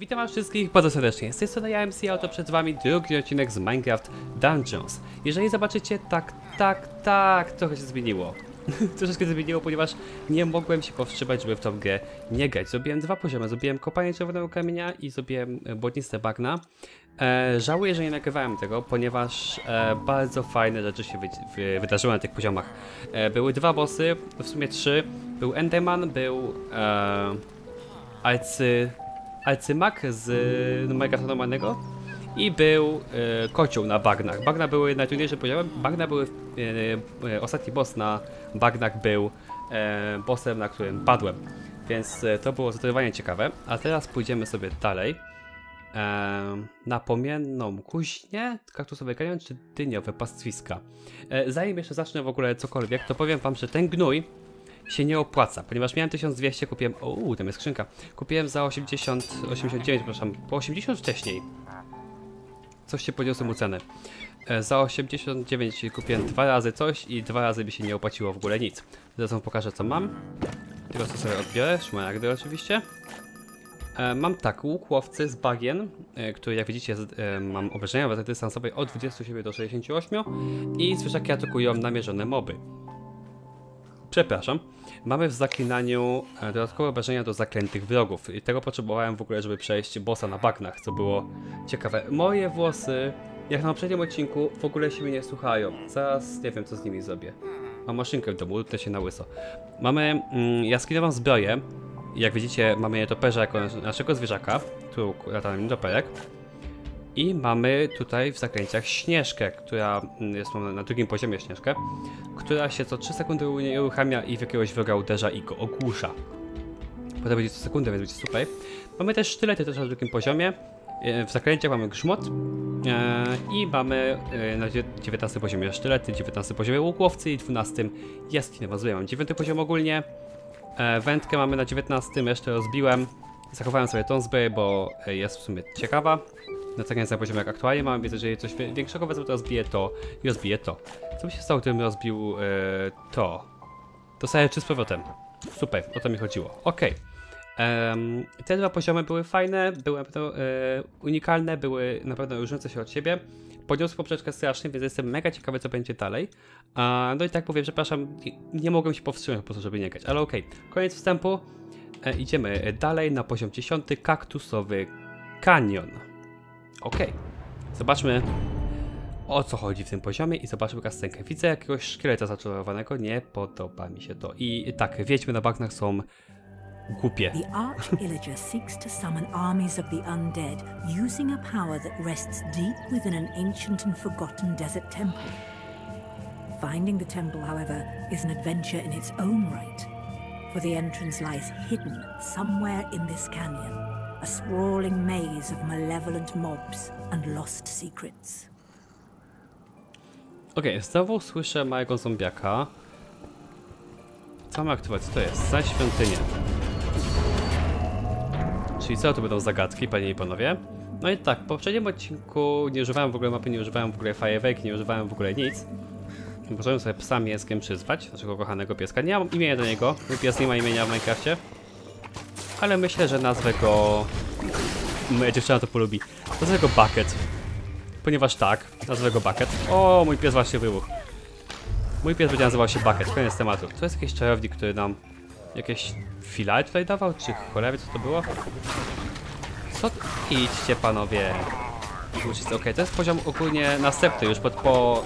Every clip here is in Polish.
Witam was wszystkich bardzo serdecznie, z tej strony ja MC, a oto przed wami drugi odcinek z Minecraft Dungeons. Jeżeli zobaczycie, tak, trochę się zmieniło. Troszeczkę zmieniło, ponieważ nie mogłem się powstrzymać, żeby w tą grę nie grać. Zrobiłem dwa poziomy, zrobiłem kopanie czerwonego kamienia i zrobiłem błotniste bagna. Żałuję, że nie nagrywałem tego, ponieważ bardzo fajne rzeczy się wydarzyły na tych poziomach. Były dwa bossy, w sumie trzy. Był Enderman, był Arcymak z Minecrafta normalnego i był kocioł na bagnach. Bagna były najtrudniejszym poziomem. Bagna były ostatni boss na bagnach był bossem, na którym padłem. Więc to było zdecydowanie ciekawe. A teraz pójdziemy sobie dalej. Na płomienną kuźnię, kaktusowy kanion czy dyniowe pastwiska. Zanim jeszcze zacznę w ogóle cokolwiek, to powiem wam, że ten gnój się nie opłaca, ponieważ miałem 1200, kupiłem, tam jest skrzynka, kupiłem za 89, przepraszam, po 80 wcześniej. Coś się podniosło mu cenę. Za 89 kupiłem dwa razy coś i dwa razy mi się nie opłaciło w ogóle nic. Zaraz wam pokażę, co mam. Tylko co sobie odbiorę, szmaragdy oczywiście. Mam tak, łuk łowcy z bagien, który jak widzicie mam obrażenia w dystansowej od 27 do 68 i zwierzaki atakują namierzone moby. Przepraszam. Mamy w zaklinaniu dodatkowe obrażenia do zaklętych wrogów i tego potrzebowałem w ogóle, żeby przejść bossa na bagnach, co było ciekawe. Moje włosy, jak na poprzednim odcinku, w ogóle się mnie nie słuchają. Zaraz nie wiem, co z nimi zrobię. Mam maszynkę w domu, lutnę się na łyso. Mamy jaskinową zbroję. Jak widzicie, mamy nietoperza jako naszego zwierzaka, tu lata nam nietoperek. I mamy tutaj w zaklęciach Śnieżkę, która jest na drugim poziomie Śnieżkę, która się co 3 sekundy uruchamia i w jakiegoś wroga uderza i go ogłusza. Potem będzie co sekundę, więc będzie super. Mamy też sztylety też na drugim poziomie. W zaklęciach mamy grzmot i mamy na 19 poziomie sztylety, 19 poziomie łukłowcy i 12 jaskinowa zbroja. Mam 9 poziom ogólnie. Wędkę mamy na 19, jeszcze rozbiłem. Zachowałem sobie tą zbroję, bo jest w sumie ciekawa. Na takim samym poziomie jak aktualnie mam, wiedzę, że jeżeli coś większego wezmę, to rozbiję to i rozbiję to. Co by się stało, gdybym rozbił to? Dostaję 3 z powrotem. Super, o to mi chodziło. Okej. Te dwa poziomy były fajne, były na pewno unikalne, były na pewno różniące się od siebie. Podniosły poprzeczkę strasznie, więc jestem mega ciekawy, co będzie dalej. No i tak powiem, przepraszam, nie mogłem się powstrzymać po prostu, żeby nie grać, ale okej. Koniec wstępu. Idziemy dalej na poziom 10, kaktusowy kanion. Okej, zobaczmy, o co chodzi w tym poziomie i zobaczmy kastenkę. Widzę jakiegoś szkieleta zaczarowanego, nie podoba mi się to. I tak, wiedźmy na bagnach są głupie. The Arch-Illager seeks to summon armies of the undead using a power that rests deep within an ancient and forgotten desert temple. Finding the temple, however, is an adventure in its own right, for the entrance lies hidden somewhere in this canyon. A sprawling maze of malevolent mobs and lost secrets. Okej, znowu słyszę małego zombiaka. Co mam aktywować? Co to jest? Znajdź świątynię. Czyli co to będą zagadki, panie i panowie? No i tak, w poprzednim odcinku nie używałem w ogóle mapy, nie używałem w ogóle fajerwerki, nie używałem w ogóle nic. Możemy sobie psa mięskiem przyzwać, naszego kochanego pieska. Nie mam imienia do niego, mój pies nie ma imienia w Minecrafcie. Ale myślę, że nazwę go... Moja dziewczyna to polubi. Nazwę go Bucket. Ponieważ tak, nazwę go Bucket. O, mój pies właśnie wybuchł. Mój pies będzie nazywał się Bucket, koniec tematu. To jest jakiś czarownik, który nam jakieś filary tutaj dawał, czy cholewie, co to było? Co? Idźcie panowie. Okej, to jest poziom ogólnie następny, już po...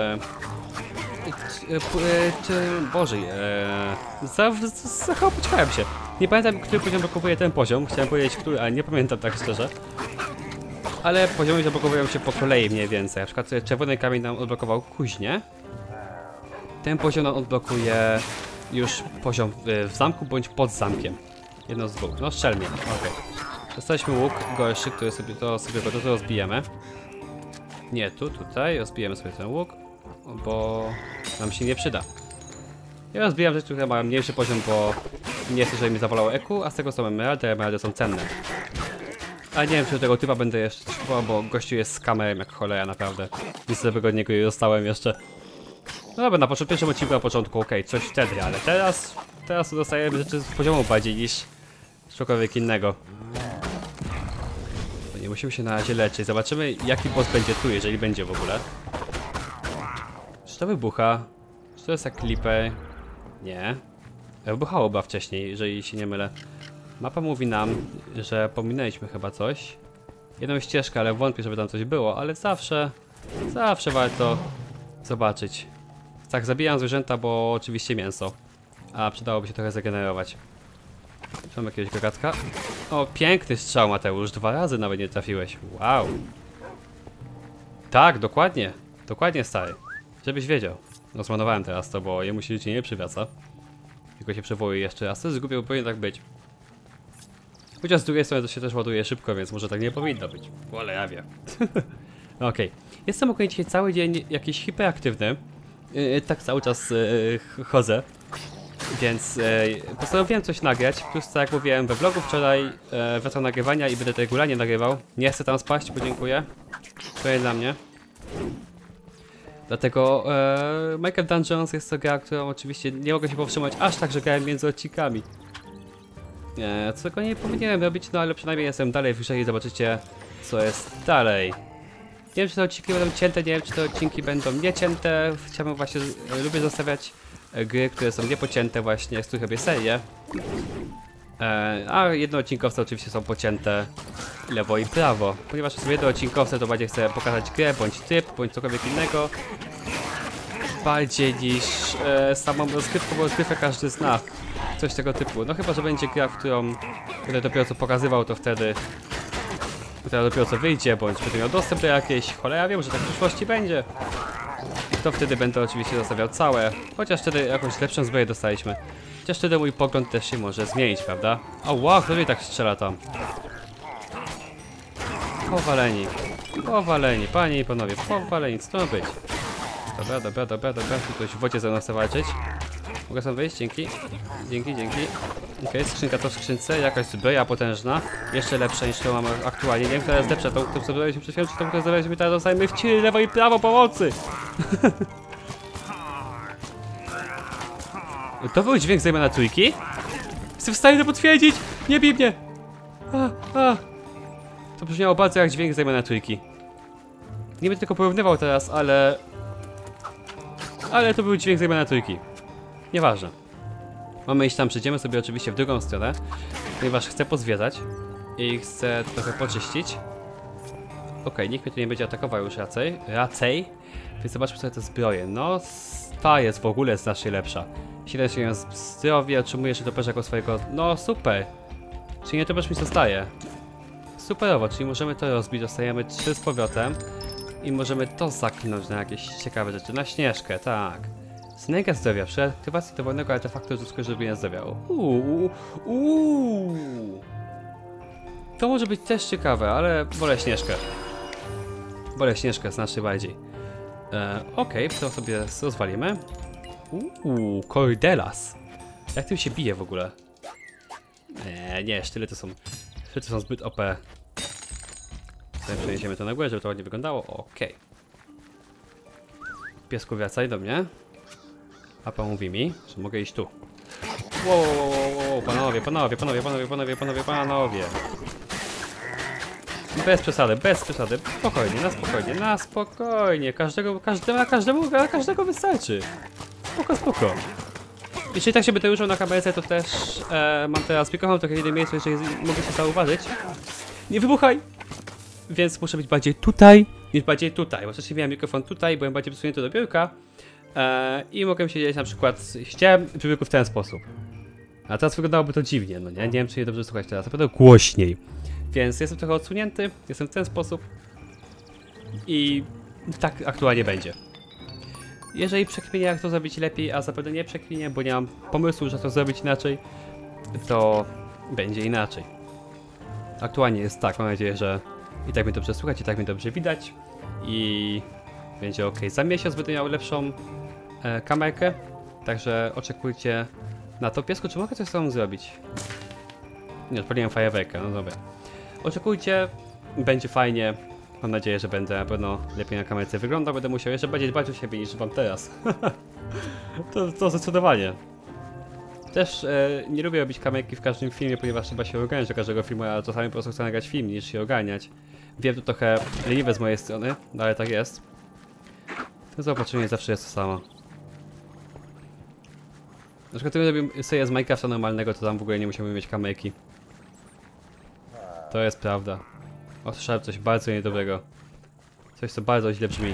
Boże, zachałapeczkałem się. Nie pamiętam, który poziom blokowuje ten poziom. Chciałem powiedzieć, który, ale nie pamiętam tak szczerze. Ale poziomy zablokowują się po kolei mniej więcej. Na przykład czerwony kamień nam odblokował kuźnię. Ten poziom nam odblokuje już poziom w zamku bądź pod zamkiem. Jedno z dwóch. No strzelnie, okej. Dostaliśmy łuk gorszy, który sobie to rozbijemy. Nie, tutaj rozbijemy sobie ten łuk, bo nam się nie przyda. Ja rozbijam rzeczy, które mają mniejszy poziom, bo nie chcę, żeby mi zawalało EQ, a z tego są emeraldy, a emeraldy są cenne. A nie wiem, czy do tego typa będę jeszcze trzymał, bo gościu jest z kamerem jak cholera, naprawdę. Nic sobie od niego nie dostałem jeszcze. No dobra, na pierwszym odcinku na początku, okej, coś wtedy, ale teraz dostajemy rzeczy z poziomu bardziej niż cokolwiek innego. Nie musimy się na razie leczyć. Zobaczymy, jaki boss będzie tu, jeżeli będzie w ogóle. Czy to wybucha? Czy to jest jak Clipper? Nie. Wybuchało chyba wcześniej, jeżeli się nie mylę. Mapa mówi nam, że pominęliśmy chyba coś. Jedną ścieżkę, ale wątpię, żeby tam coś było, ale zawsze warto zobaczyć. Tak, zabijam zwierzęta, bo oczywiście mięso. A przydałoby się trochę zregenerować. Czy mam jakiegoś gagatka? O, piękny strzał, Mateusz. 2 razy nawet nie trafiłeś. Wow. Tak, dokładnie. Dokładnie, stary. Żebyś wiedział. No, zmarnowałem teraz to, bo jemu się życie nie przywraca. Tylko się przywołuje jeszcze raz. To jest głupie, bo powinien tak być. Chociaż z drugiej strony to się też ładuje szybko, więc może tak nie powinno być. Ale ja wiem. Okej. Jestem okej dzisiaj cały dzień jakiś hiperaktywny. Tak cały czas chodzę. Więc postanowiłem coś nagrać. Plus, tak jak mówiłem we vlogu wczoraj, wracam nagrywania i będę to regularnie nagrywał. Nie chcę tam spaść, podziękuję. To jest dla mnie. Dlatego Minecraft Dungeons jest to gra, którą oczywiście nie mogę się powstrzymać aż tak, że grałem między odcinkami. Co tego nie powinienem robić, no ale przynajmniej jestem dalej w grze i zobaczycie, co jest dalej. Nie wiem, czy te odcinki będą cięte, nie wiem, czy te odcinki będą niecięte. Chciałbym właśnie, lubię zostawiać gry, które są niepocięte właśnie, z których robię serię. A jednoodcinkowce oczywiście są pocięte lewo i prawo. Ponieważ są jednoodcinkowce, to bardziej chcę pokazać grę, bądź typ, bądź cokolwiek innego. Bardziej niż samą rozgrywkę, bo rozgrywkę każdy zna. Coś tego typu. No chyba, że będzie gra, w którą będę dopiero co pokazywał, to wtedy która dopiero co wyjdzie, bądź będę miał dostęp do jakiejś. Cholera, wiem, że tak w przyszłości będzie. To wtedy będę oczywiście zostawiał całe. Chociaż wtedy jakąś lepszą zbroję dostaliśmy. Chociaż wtedy mój pogląd też się może zmienić, prawda? O wow, kto mnie tak strzela tam? Powaleni. Powaleni, panie i panowie, powaleni, co to ma być? Dobra, tu ktoś w wodzie ze mną chce walczyć. Mogę sam wyjść? Dzięki. Dzięki. Okej, skrzynka to w skrzynce, jakaś zbroja potężna. Jeszcze lepsza niż to mamy aktualnie. Nie wiem, która jest lepsza, tą co zdobyliśmy przed chwilą, czy tą, którą zdobyliśmy teraz, dostajemy w ciry, lewo i prawo pomocy! To był dźwięk Zajmana trójki? Jestem w stanie to potwierdzić! Nie bij mnie! To brzmiało bardzo jak dźwięk Zajmana trójki. Nie będę tylko porównywał teraz, ale to był dźwięk Zajmana trójki. Nieważne. Mamy iść tam, przejdziemy sobie oczywiście w drugą stronę, ponieważ chcę pozwiedzać i chcę trochę poczyścić. Okej, nikt mnie tu nie będzie atakował już raczej. Więc zobaczmy sobie te zbroje. No, ta jest w ogóle znacznie lepsza. 7 zdrowia, otrzymujesz toperza jako swojego... No, super! Czyli nie toperz mi zostaje. Superowo, czyli możemy to rozbić, dostajemy 3 z powrotem. I możemy to zaklinąć na jakieś ciekawe rzeczy. Na Śnieżkę, tak. Snake zdrowia. Przy aktywacji dowolnego artefaktu zyskuje zrobienia zdrowia. To może być też ciekawe, ale wolę Śnieżkę. Wolę Śnieżkę znacznie bardziej. Okej, to sobie rozwalimy. Cordelas. Jak tym się bije w ogóle? Nie, sztylety są zbyt OP. Tutaj przeniesiemy to na górę, żeby to ładnie wyglądało. Okej. Piesku, wracaj do mnie. Papa mówi mi, że mogę iść tu. Wow, panowie. Bez przesady. Na spokojnie. Każdemu wystarczy. Spoko. Jeśli tak się będę użył na kamerce, to też mam teraz mikrofon w trochę innym miejscu, jeżeli mogę się zauważyć. Nie wybuchaj! Więc muszę być bardziej tutaj, niż bardziej tutaj. Bo wcześniej miałem mikrofon tutaj, byłem bardziej przesunięty do biurka. I mogłem siedzieć na przykład, chciałem przy biurku w ten sposób. A teraz wyglądałoby to dziwnie, no nie? Nie wiem, czy je dobrze słuchać teraz, na pewno głośniej. Więc jestem trochę odsunięty, jestem w ten sposób. I tak aktualnie będzie. Jeżeli przekminię, jak to zrobić lepiej, a zapewne nie przekminię, bo nie mam pomysłu, że to zrobić inaczej, to będzie inaczej. Aktualnie jest tak, mam nadzieję, że i tak mnie dobrze słychać, i tak mnie dobrze widać. I będzie ok. Za miesiąc będę miał lepszą kamerkę, także oczekujcie na to. Piesku, czy mogę coś z tobą zrobić? Nie, odpaliłem fajerwerkę, no dobra. Oczekujcie, będzie fajnie. Mam nadzieję, że będę na pewno lepiej na kamerce wyglądał. Będę musiał jeszcze bardziej dbać o siebie niż wam teraz. To zdecydowanie. Też nie lubię robić kamejki w każdym filmie, ponieważ trzeba się ogarniać do każdego filmu, ale czasami po prostu chcę nagrać film niż się ogarniać. Wiem, to trochę leniwe z mojej strony, no ale tak jest. To zaopatrzenie zawsze jest to samo. Na przykład gdybym robił serię z Minecrafta normalnego, to tam w ogóle nie musiałbym mieć kamejki. To jest prawda. Usłyszałem coś bardzo niedobrego. Coś, co bardzo źle brzmi.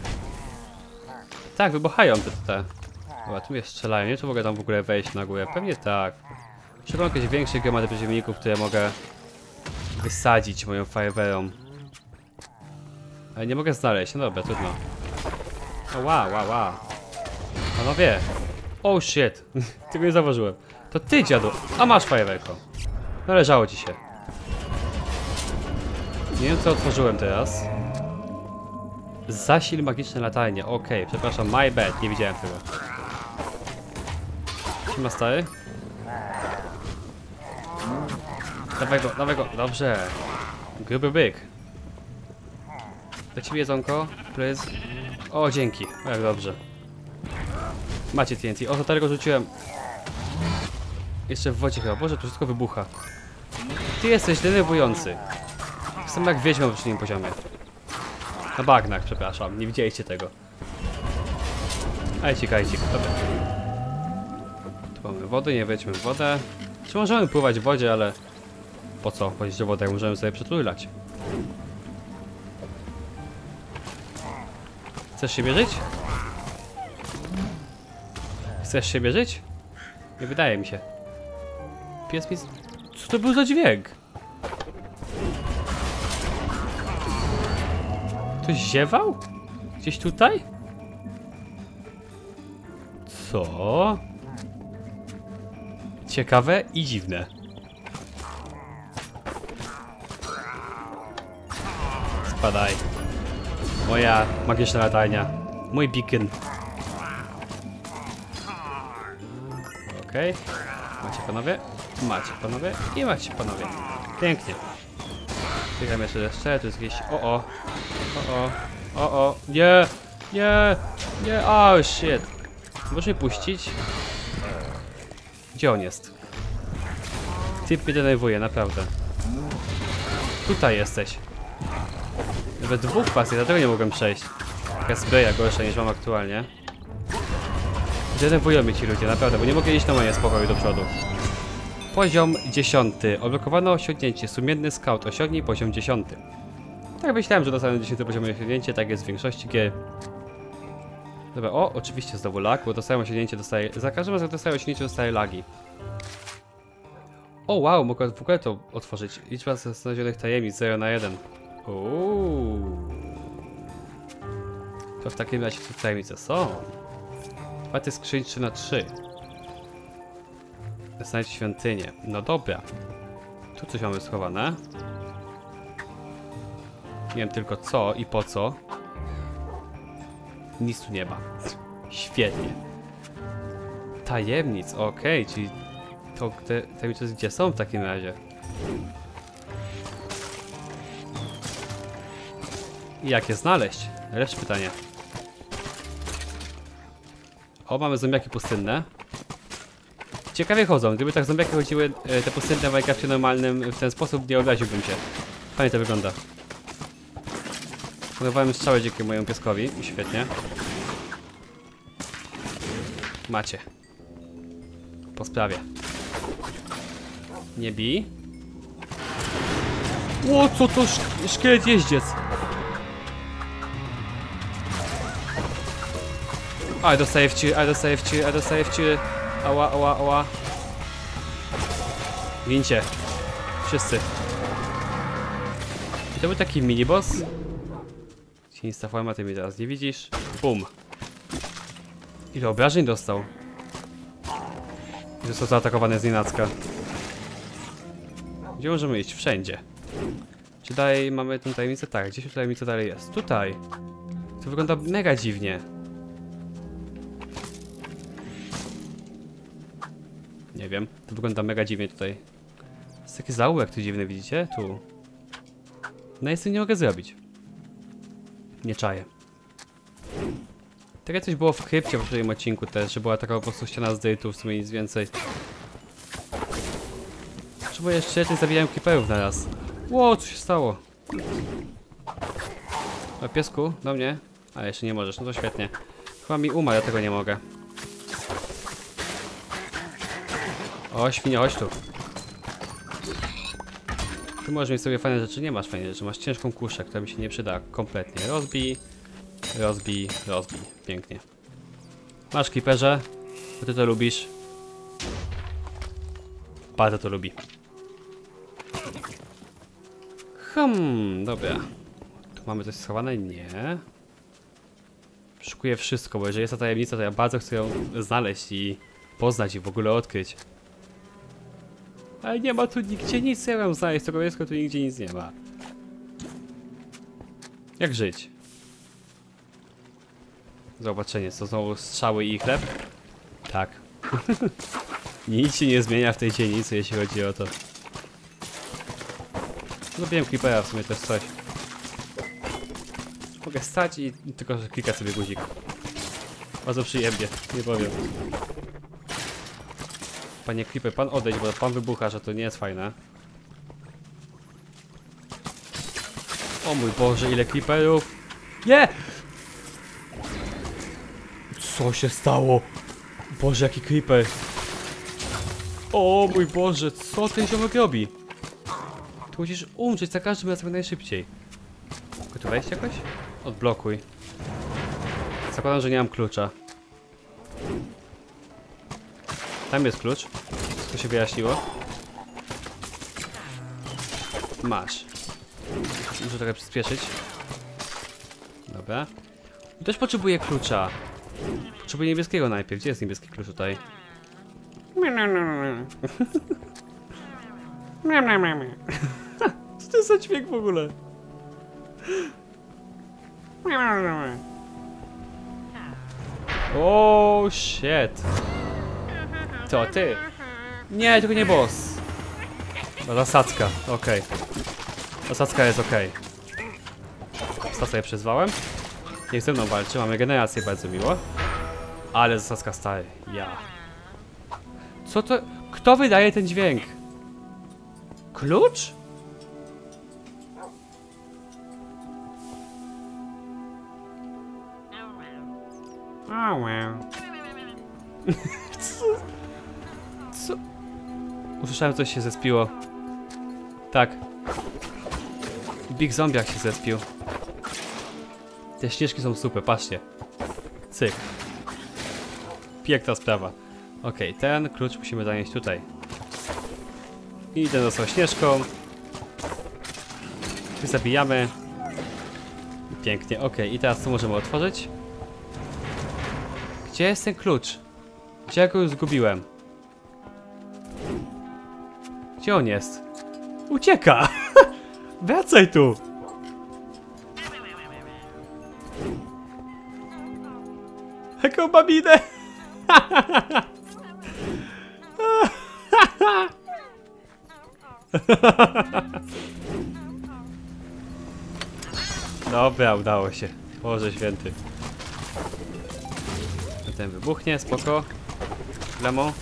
Tak, wybuchają te. Dobra, tu mnie strzelają, nie? Czy mogę tam w ogóle wejść na górę? Pewnie tak. Szukam jakichś większych gromady przeciwników, które mogę wysadzić moją firewerą. Ale nie mogę znaleźć, no dobra, trudno. O, wow. Panowie! Oh shit! Tego nie zauważyłem. To ty, dziadu! A masz fajerwerko. Należało ci się. Nie wiem, co otworzyłem teraz. Zasil magiczne latarnie. Okej, przepraszam, my bad. Nie widziałem tego. Siema, stary. Dawaj go. Dobrze. Gruby byk. Do ciebie jedzonko, please. O, dzięki. O, jak dobrze. Macie TNT. O, to tego rzuciłem. Jeszcze w wodzie chyba. Boże, to wszystko wybucha. Ty jesteś denerwujący. Jestem jak wiedźma w poprzednim poziomie. Na bagnach, przepraszam. Nie widzieliście tego. Ajcik. Dobra. Tu mamy wodę, nie wejdźmy w wodę. Czy możemy pływać w wodzie, ale... Po co chodzić do wody, jak możemy sobie przeturlać? Chcesz się mierzyć? Chcesz się mierzyć? Nie wydaje mi się. Pies mi... Co to był za dźwięk? Ktoś ziewał? Gdzieś tutaj? Co? Ciekawe i dziwne. Spadaj. Moja magiczna latarnia. Mój beacon. Okej. Macie panowie? Macie panowie i macie panowie. Pięknie. Czekam jeszcze, tu jest jakieś... O. Nie, oh shit. Możesz mnie puścić? Gdzie on jest? Typ mnie denerwuje, naprawdę. Tutaj jesteś. Nawet dwóch was jest, dlatego nie mogłem przejść. Taka zbroja gorsza niż mam aktualnie. Denerwują mnie ci ludzie, naprawdę, bo nie mogę iść normalnie spokoju do przodu. Poziom 10. Odblokowano osiągnięcie. Sumienny scout. Osiągnij poziom 10. Tak myślałem, że dostanę 10 poziom osiągnięcie, tak jest w większości gier. Dobra, o, oczywiście znowu lag, bo dostałem osiągnięcie, dostaję... Za każdym razem, jak dostaję osiągnięcie, dostaję lagi. O, wow, mogę w ogóle to otworzyć. Liczba znalezionych tajemnic 0 na 1. To w takim razie te tajemnice są. Paty skrzyń 3 na 3. Znajdź świątynię. No dobra. Tu coś mamy schowane. Nie wiem tylko co i po co. Nic tu nie ma. Świetnie. Tajemnic, okej, czyli to te tajemnice gdzie są w takim razie? I jak je znaleźć? Najlepsze pytanie. O, mamy zombiaki pustynne. Ciekawie chodzą. Gdyby tak zombiaki chodziły te pustynne w Minecrafcie normalnym w ten sposób, nie obraziłbym się. Fajnie to wygląda. Podawałem strzałę dzięki mojemu pieskowi. Świetnie. Macie. Po sprawie. Nie bij. O, co to szkielet jeździec. A, dostaję w ciry. Ała. Gincie. Wszyscy. I to był taki miniboss. Cienista forma, ty mnie teraz nie widzisz. Bum. Ile obrażeń dostał? Został zaatakowany z nienacka. Gdzie możemy iść? Wszędzie. Czy dalej mamy tę tajemnicę? Tak, gdzieś tajemnica dalej jest. Tutaj. To wygląda mega dziwnie. Nie wiem, to wygląda mega dziwnie tutaj. Jest taki zaułek tu dziwny, widzicie? Tu. No nic nie mogę zrobić. Nie czaję. Tak jak coś było w krypcie w poprzednim odcinku też, że była taka po prostu ściana z dyrtu, w sumie nic więcej. czemu jeszcze nie zabijałem creeperów na raz? Ło, co się stało? O, piesku, do mnie? A, jeszcze nie możesz, no to świetnie. Chyba mi umarł, ja tego nie mogę. O, świnia, chodź tu. Ty możesz mieć sobie fajne rzeczy, nie masz fajnych rzeczy, masz ciężką kuszę, która mi się nie przyda kompletnie. Rozbij, rozbij, rozbij. Pięknie. Masz creeperze, bo ty to lubisz. Bardzo to lubi. Dobra. Tu mamy coś schowane? Nie. Szukuję wszystko, bo jeżeli jest ta tajemnica, to ja bardzo chcę ją znaleźć i poznać i w ogóle odkryć. Ale nie ma tu nigdzie nic, ja mam znaleźć tego miejsca, tu nigdzie nic nie ma. Jak żyć? Zobaczenie, co znowu strzały i chleb? Tak. Nic się nie zmienia w tej dzielnicy, jeśli chodzi o to. Zrobiłem creepera, w sumie też coś. Mogę stać i tylko klikać sobie guzik. Bardzo przyjemnie, nie powiem. Panie creeper, pan odejdź, bo pan wybucha, że to nie jest fajne. O mój Boże, ile creeperów! Nie! Co się stało? Boże, jaki creeper! O mój Boże, co ten ziomek robi? Tu musisz umrzeć za każdym razem najszybciej. Mogę tu wejść jakoś? Odblokuj. Zakładam, że nie mam klucza. Tam jest klucz. Wszystko się wyjaśniło. Masz. Muszę trochę przyspieszyć. Dobra. I też potrzebuję klucza. Potrzebuję niebieskiego najpierw. Gdzie jest niebieski klucz tutaj? Co to jest za dźwięk w ogóle? O shit. To ty. Nie, tylko nie boss. To zasadzka, okej. Zasadzka jest okej. Zasadzkę je przyzwałem. Niech ze mną walczy, mamy generację, bardzo miło. Ale zasadzka stary, ja. Co to? Kto wydaje ten dźwięk? Klucz? Co? Usłyszałem, coś się zespiło. Tak. Big Zombiak się zespił. Te śnieżki są super, patrzcie. Cyk. Piękna sprawa. Okej, ten klucz musimy zanieść tutaj. I ten został śnieżką. I zabijamy. Pięknie, okej. I teraz co możemy otworzyć? Gdzie jest ten klucz? Gdzie ja go już zgubiłem? Gdzie on jest? Ucieka! Wracaj tu! Jaką babinę! Dobra, udało się. Boże święty. Ten wybuchnie, spoko. Lemo.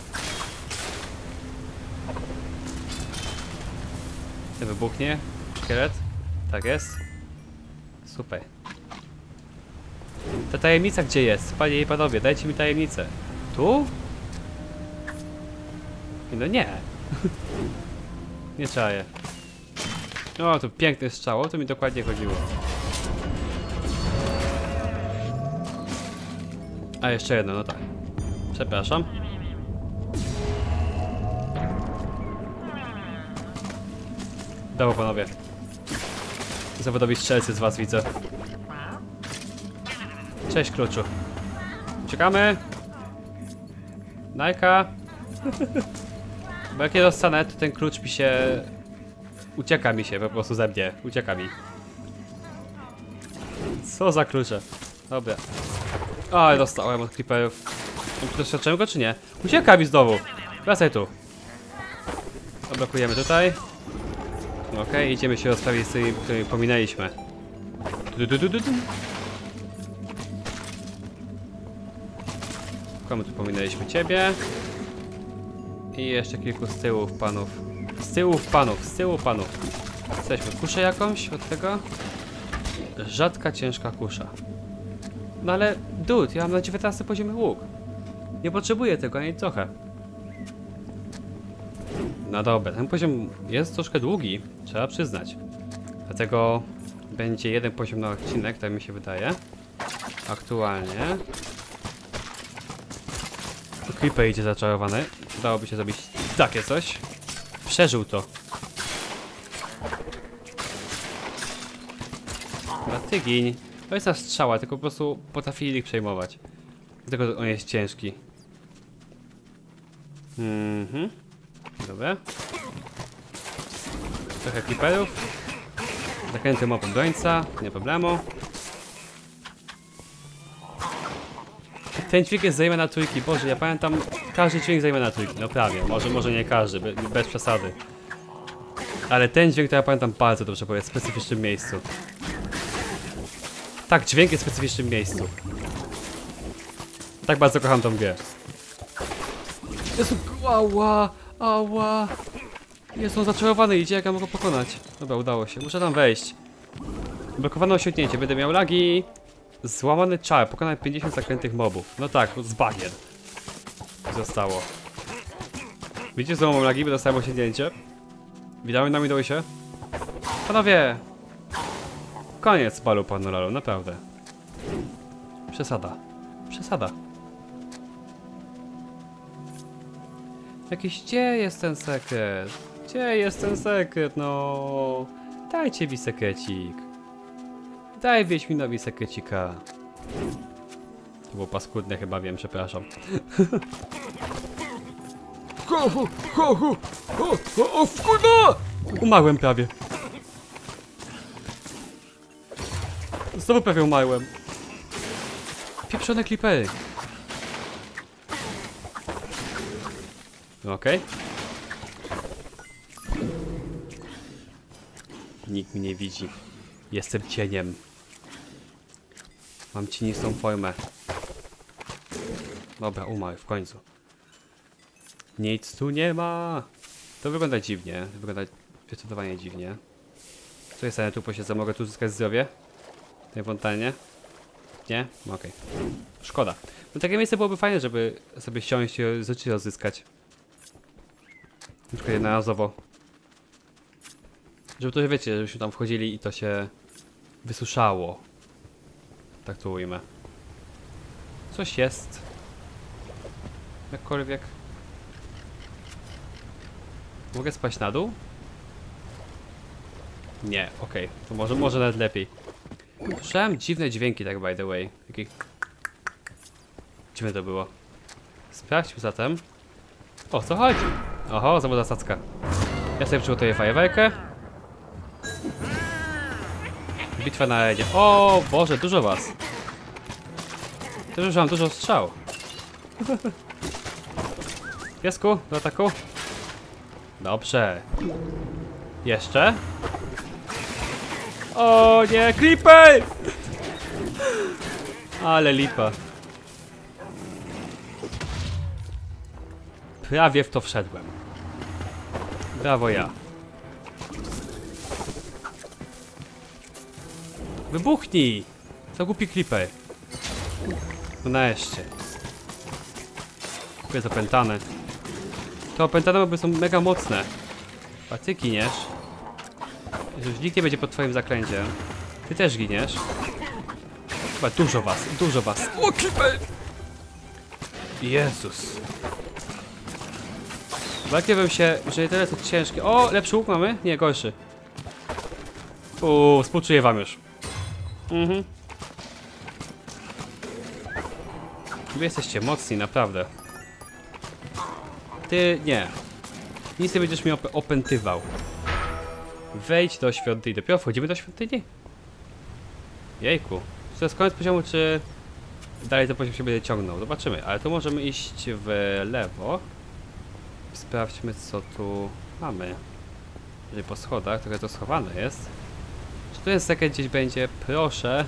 Ten wybuchnie. Szkielet. Tak jest. Super. Ta tajemnica gdzie jest? Panie i panowie, dajcie mi tajemnicę. Tu? No nie. Nie czaję. O, to piękne strzało, to mi dokładnie chodziło. A jeszcze jedno, no tak. Przepraszam. Brawo panowie. Zawodowi strzelcy z was widzę. Cześć kluczu. Czekamy. Najka. Bo jak nie dostanę, to ten klucz mi się... Ucieka mi się po prostu ze mnie. Ucieka mi. Co za klucze. Dobra. O, ale dostałem od creeperów. Doświadczyłem go czy nie? Ucieka mi znowu. Wracaj tu. Odblokujemy tutaj. Okej, idziemy się rozprawić z tymi, którymi pominęliśmy. Komu tu pominęliśmy? Ciebie. I jeszcze kilku z tyłów panów. Z tyłu panów, z tyłu panów. Jesteśmy. Kuszę jakąś od tego? Rzadka, ciężka kusza. No ale, dude, ja mam na 19 poziomie łuk. Nie potrzebuję tego ani trochę. No dobra, ten poziom jest troszkę długi, trzeba przyznać. Dlatego będzie jeden poziom na odcinek, tak mi się wydaje. Aktualnie. Creeper idzie zaczarowany. Dałoby się zrobić takie coś. Przeżył to. No ty giń. To jest ta strzała, tylko po prostu potrafili ich przejmować. Dlatego on jest ciężki. Dobra. Trochę creeperów. Zakręty mob obrońca, nie problemu. Ten dźwięk jest zajmę na trójki. Boże, ja pamiętam, każdy dźwięk zajmę na trójki. No prawie, może nie każdy, bez przesady. Ale ten dźwięk to ja pamiętam bardzo dobrze, bo jest w specyficznym miejscu. Tak, dźwięk jest w specyficznym miejscu. Tak bardzo kocham tą grę. Jezu, ała, ała. Jest on zaczarowany, idzie, jak ja mogę pokonać. Dobra, udało się, muszę tam wejść. Blokowane osiągnięcie, będę miał lagi. Złamany czar, pokonaj 50 zakrętych mobów. No tak, z bagien zostało. Widzicie, złamał lagi, bo dostałem osiągnięcie. Witamy na Windowsie. Panowie! Koniec balu panu lalu, naprawdę. Przesada. Przesada. Jakiś, gdzie jest ten sekret? Gdzie jest ten sekret, no? Dajcie mi sekrecik. Daj Wiedźminowi sekrecika. To było paskudne chyba, wiem, przepraszam. O, wkurwa! Umarłem prawie. Znowu prawie umarłem. Pieprzone klipery. Okej. Nikt mnie nie widzi. Jestem cieniem. Mam cienistą formę. Dobra, umarł w końcu. Nic tu nie ma. To wygląda dziwnie. To wygląda zdecydowanie dziwnie. Co jest, ja tu posiedzę? Mogę tu zyskać zdrowie? W tej fontannie? Nie? Okej. Szkoda. No takie miejsce byłoby fajne, żeby sobie siąść i rzeczy rozzyskać. Na przykład jednorazowo. Żeby to, wiecie, żebyśmy tam wchodzili i to się wysuszało. Tak to ujmę. Coś jest. Jakkolwiek. Mogę spaść na dół? Nie, okej. To może nawet lepiej. Słyszałem dziwne dźwięki, tak by the way. Jakie... Dziwne to było. Sprawdźmy zatem. O co chodzi? Oho, znowu zasadzka. Ja sobie przygotuję fajerwerkę. Bitwa na arenie. O Boże, dużo was. Też już mam dużo strzał. Piesku, do ataku. Dobrze. Jeszcze. O nie, creeper! Ale lipa. Prawie w to wszedłem. Brawo ja. Wybuchnij! Co głupi creeper. No nareszcie. Kupię zapętane. Te opętane moby są mega mocne. A ty giniesz. Już nikt nie będzie pod twoim zaklęciem. Ty też giniesz. Chyba dużo was, dużo was. O, creeper! Jezus. Bawiłem się, że nie tyle to ciężkie. O, lepszy łuk mamy? Nie, gorszy. Współczuję wam już. Wy jesteście mocni, naprawdę. Ty nie. Nic nie będziesz mi opętywał. Wejdź do świątyni. Dopiero wchodzimy do świątyni? Jejku. Czy to jest koniec poziomu, czy dalej ten poziom się będzie ciągnął? Zobaczymy, ale tu możemy iść w lewo. Sprawdźmy, co tu mamy. Jeżeli po schodach, trochę to schowane jest. Czy tu jest sekret gdzieś będzie? Proszę.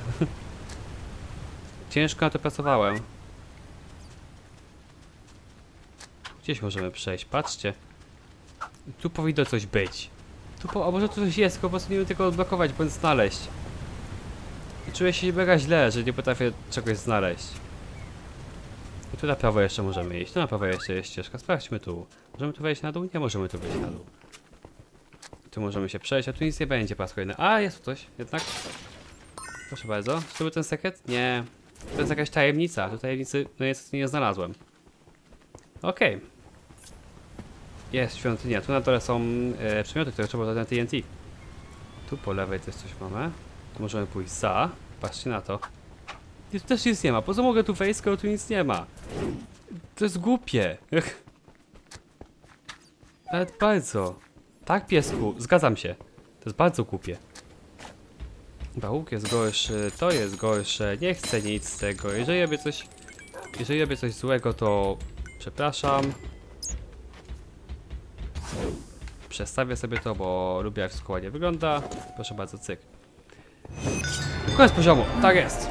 Ciężko na to pracowałem. Gdzieś możemy przejść, patrzcie. Tu powinno coś być. A może tu coś jest, tylko po prostu nie wiem tego odblokować, bądź znaleźć. I czuję się mega źle, że nie potrafię czegoś znaleźć. I tu na prawo jeszcze możemy iść. Tu na prawo jeszcze jest ścieżka. Sprawdźmy tu. Możemy tu wejść na dół? Nie możemy tu wejść na dół. Tu możemy się przejść, a tu nic nie będzie po raz kolejny. A, jest tu coś, jednak. Proszę bardzo. Czy to był ten sekret? Nie. To jest jakaś tajemnica. Tu tajemnicy, no niestety nie znalazłem. Okej. Jest świątynia. Tu na dole są przedmioty, które trzeba dodać na TNT. Tu po lewej też coś mamy. Tu możemy pójść za. Patrzcie na to. Tu też nic nie ma. Po co mogę tu wejść, skoro tu nic nie ma? To jest głupie. Nawet bardzo. Tak, piesku, zgadzam się. To jest bardzo głupie. Łuk jest gorszy, to jest gorsze, nie chcę nic z tego. Jeżeli robię coś złego, to przepraszam. Przestawię sobie to, bo lubię jak wszystko ładnie wygląda. Proszę bardzo, cyk. Koniec poziomu, tak jest.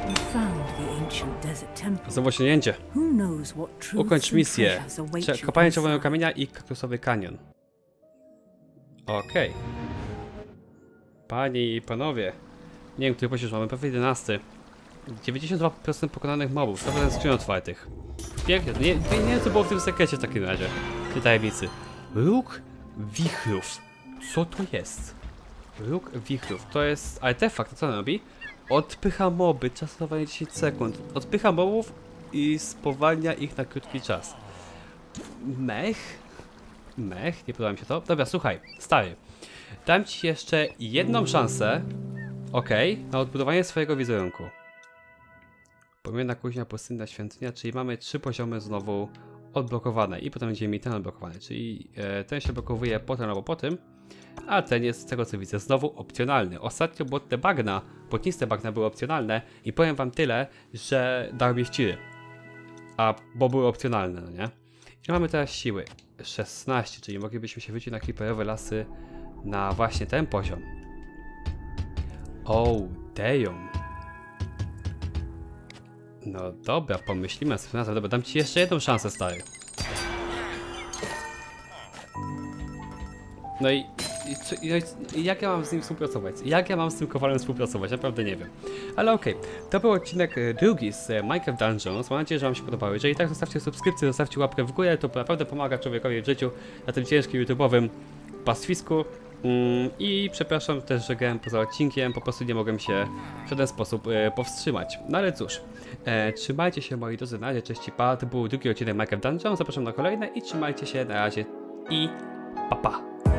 Znowu osiągnięcie. Ukończ misję. Kopanie czerwonego kamienia i kaktusowy kanion. Okej. Panie i panowie. Nie wiem, który poziom już mamy, pewnie 11. 92% pokonanych mobów, 100% skrzyń otwartych. Pięknie, nie wiem co było w tym sekrecie w takim razie. W tej tajemnicy. Róg wichrów. Co to jest? Róg wichrów. To jest artefakt, co on robi? Odpycha moby, czasowanie 10 sekund. Odpycha mobów i spowalnia ich na krótki czas. Mech? Mech? Nie podoba mi się to. Dobra, słuchaj, stary. Dam ci jeszcze jedną szansę. Okej, na odbudowanie swojego wizerunku. Pomienna kuźnia, pustynna świątynia, czyli mamy 3 poziomy znowu odblokowane i potem będziemy mieli ten odblokowany, czyli ten się blokowuje potem albo po tym, a ten jest z tego co widzę znowu opcjonalny. Ostatnio błotniste bagna były opcjonalne i powiem wam tyle, że dał mi wciry. Bo były opcjonalne, no nie? I mamy teraz siły 16, czyli moglibyśmy się wyciąć na creeperowe lasy na właśnie ten poziom. Oh, damn. No dobra, pomyślimy sobie na to. Dobra, dam ci jeszcze jedną szansę, stary. No i jak ja mam z nim współpracować? Jak ja mam z tym kowalem współpracować? Naprawdę nie wiem. Ale okej, to był odcinek drugi z Minecraft Dungeons. Mam nadzieję, że wam się podobało. Jeżeli tak, zostawcie subskrypcję, zostawcie łapkę w górę. To naprawdę pomaga człowiekowi w życiu na tym ciężkim YouTube'owym pastwisku. I przepraszam też, że grałem poza odcinkiem, po prostu nie mogłem się w żaden sposób powstrzymać. No ale cóż, trzymajcie się moi drodzy, na razie, cześć, pa, to był drugi odcinek Minecraft Dungeon, zapraszam na kolejne i trzymajcie się, na razie i pa pa!